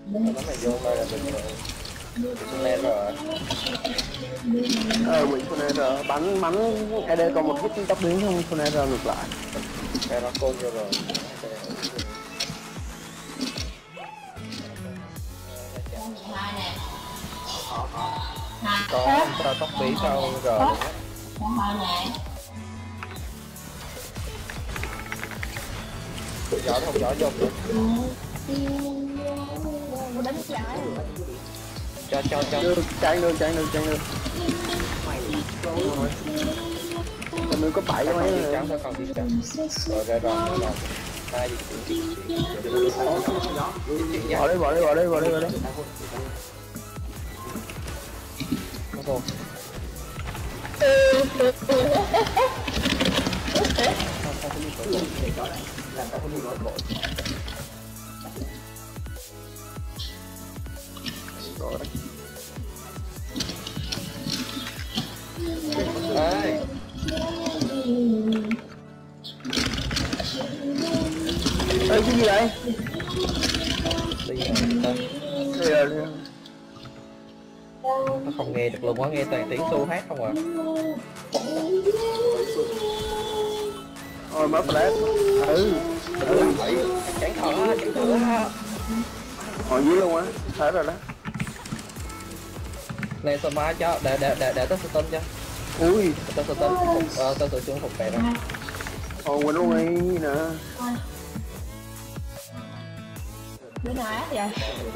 Nó mày vô đây là mình lên rồi. Quỷ Funeral bắn AD còn một hit tốc biến không Funeral ngược lại. Cái nó côn rồi. Có tao tóc bí sau rồi luôn á. Gió không gió vô được. Đánh trái. Cho Chạy được. Mình đừng có bậy mấy mấy trắng thôi còn đi trắng. Rồi ra rồi. Hai gì bỏ đi. Không. Đấy. Ê, cái gì vậy? Đi rồi. Nó không nghe được luôn á, nghe toàn tiếng xu hát không à. Thôi mất flash. Chẳng thở ha. Hồi dưới luôn á, thấy rồi đó. Này sao mai cho, để tao stun cho. Ui, Tao stun, tao tự xuống phục bè đó. hồi quên luôn đi nè. Đứa nào ác vậy?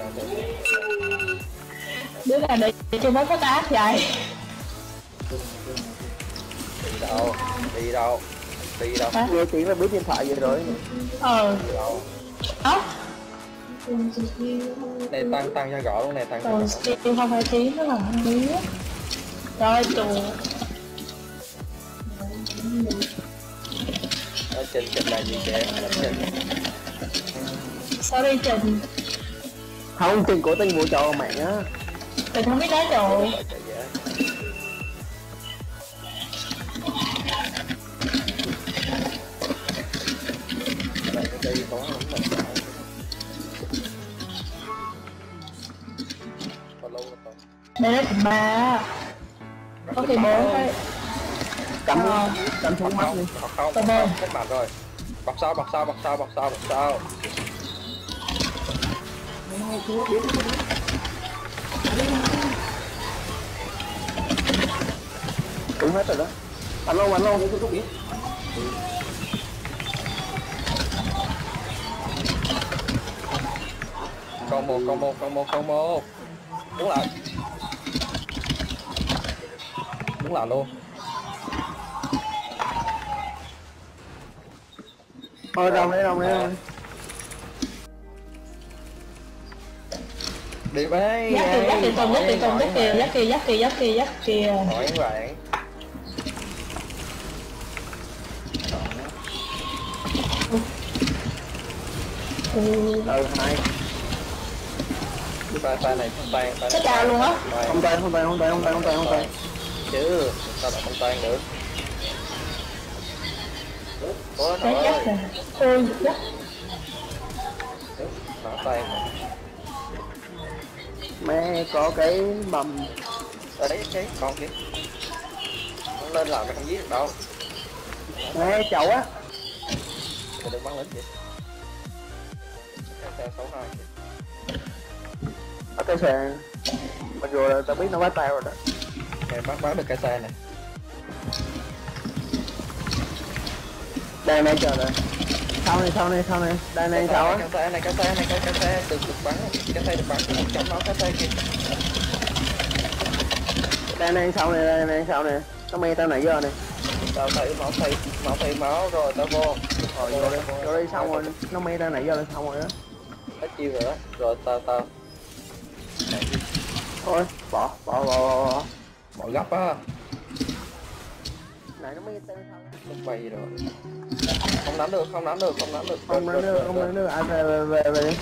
Đứa nào đi cho nó có ác vậy? Đi đâu? Nghe tiếng là biết điện thoại vậy rồi. Đi đâu? Này tăng cho gõ luôn này, tăng cho gõ. Skill không phải tiếng nó là không biết. Rồi tù. Ở trên là gì kìa? Sorry Trình. Không, Trình của tên vụ trò mạng á. Trình không biết đá trội. Đây là thằng ba. Có khi bố thôi. Cắm xuống mắt đi. Không, hết mặt rồi. Bọc sau. Đúng hết rồi đó. Bắn luôn. Con một. Đúng là luôn. Thôi đồng đấy. Đi bay. Dắt kìa. Hỏi bạn. Hai. Pha này tan. Chết cao luôn á. Không tay. Chứ sao lại không tan được? Có nó Dắt ơi. Ôi dắt. Nó tan. Mẹ có cái mầm. Ở đấy cái con kìa. Không lên làm nó không giết được đâu. Mẹ chậu á. Mày đừng bắn lính vậy. Xe 62 kìa. Bắt cái xe. Mặc dù là tao biết nó bắt tao rồi đó. Mày bắt được cái xe này. Đây này chờ rồi. Sau này. Đây này sau á. Cái xe được bắn. Cái xe được bắn trong nó cái xe kìa. Đây này sau này. Nó mê tao nãy giờ này. Tao thấy máu rồi tao vô. Rồi vô đây xong rồi. Nó mê tao nãy giờ là xong rồi đó. Hết chiêu rồi đó. Rồi tao Thôi bỏ bỏ gấp á. Này nó mê tao sao? Không bay rồi. Không nắm được. Không nắm được. Ai về đi.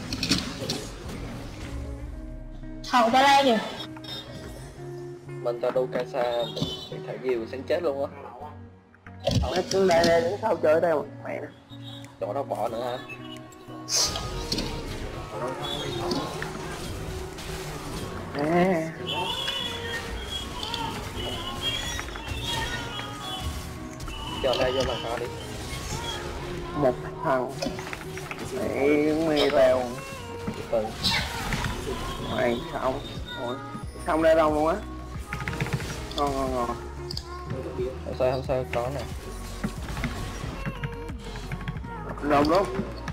Hậu ta la kìa. Mình cho đu cây xa mình thả diều sẽ chết luôn á. Nó cứ đây đứng sau chơi đây mẹ nè. Chỗ đó bỏ nữa hả? À, Cho ra vô lần to đi. một thằng mày mày tèo Ừ. mày xong rồi xong ra đâu luôn á. Ngon ngon ngon. Không sao có nè. Rồng luôn.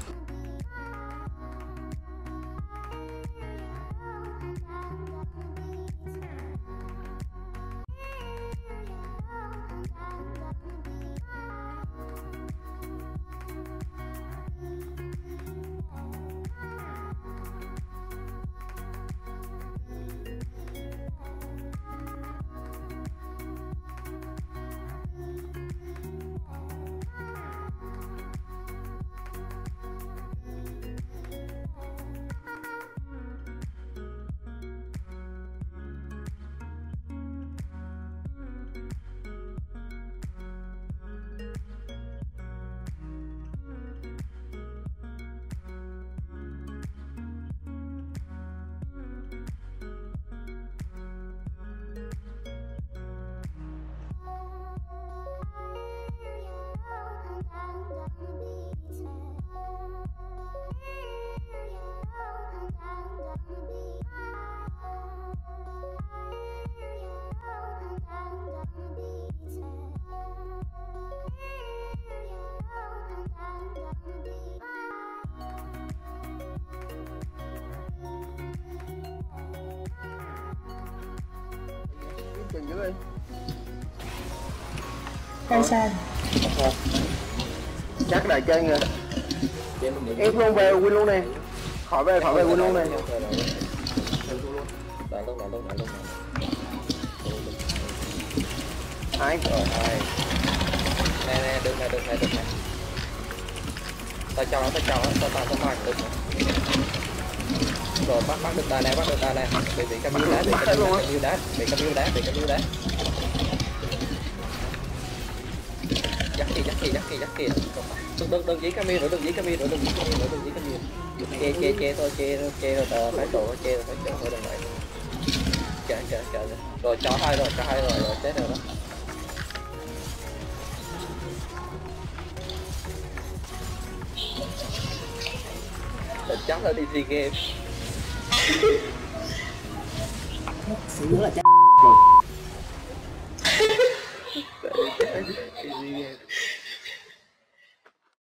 Chừng dưới đi. Cây xanh. Chắc là chơi nha. Em luôn về win luôn nè. Khỏi về win luôn nè. Đợi lúc. Ai Rồi hai. Nè được nè. Tao cho nó được. Rồi bắt được ta nè. Bị cam đá. Dắt kìa. Đừng dí cam nữa, đừng dí cam. Che thôi, phải chỗ thôi đừng vậy. Chờ. Rồi cho hai rồi, chết rồi đó. Để chắc là đi SEA Games. Xíu nữa là chắc Để đi SEA Games.